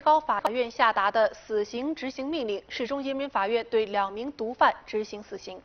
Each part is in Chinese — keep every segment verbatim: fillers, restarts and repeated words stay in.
高法院下达的死刑执行命令，市中人民法院对两名毒贩执行死刑。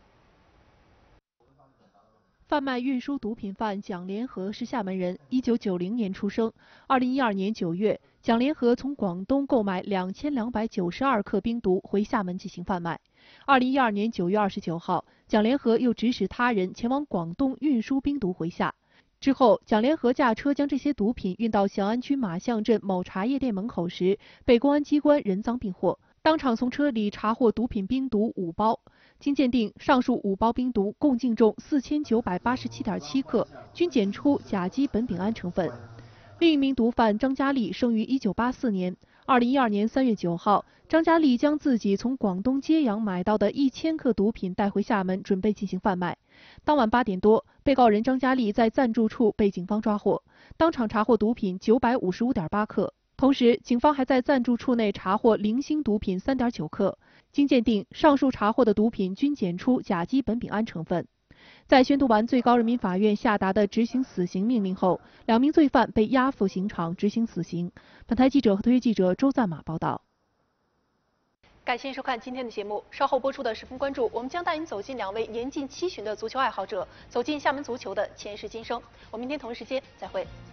贩卖运输毒品犯蒋连和是厦门人，一九九零年出生。二零一二年九月，蒋连和从广东购买两千两百九十二克冰毒回厦门进行贩卖。二零一二年九月二十九号，蒋连和又指使他人前往广东运输冰毒回厦。之后，蒋连和驾车将这些毒品运到小安区马巷镇某茶叶店门口时，被公安机关人赃并获。当场从车里查获毒品冰毒五包，经鉴定，上述五包冰毒共净重四千九百八十七点七克，均检出甲基苯丙胺成分。另一名毒贩张佳丽生于一九八四年，二零一二年三月九号，张佳丽将自己从广东揭阳买到的一千克毒品带回厦门，准备进行贩卖。当晚八点多，被告人张佳丽在暂住处被警方抓获，当场查获毒品九百五十五点八克。同时，警方还在暂住处内查获零星毒品 三点九克，经鉴定，上述查获的毒品均检出甲基苯丙胺成分。在宣读完最高人民法院下达的执行死刑命令后，两名罪犯被押赴刑场执行死刑。本台记者和特约记者周赞马报道。 感谢收看今天的节目，稍后播出的十分关注，我们将带您走进两位年近七旬的足球爱好者，走进厦门足球的前世今生。我们明天同一时间再会。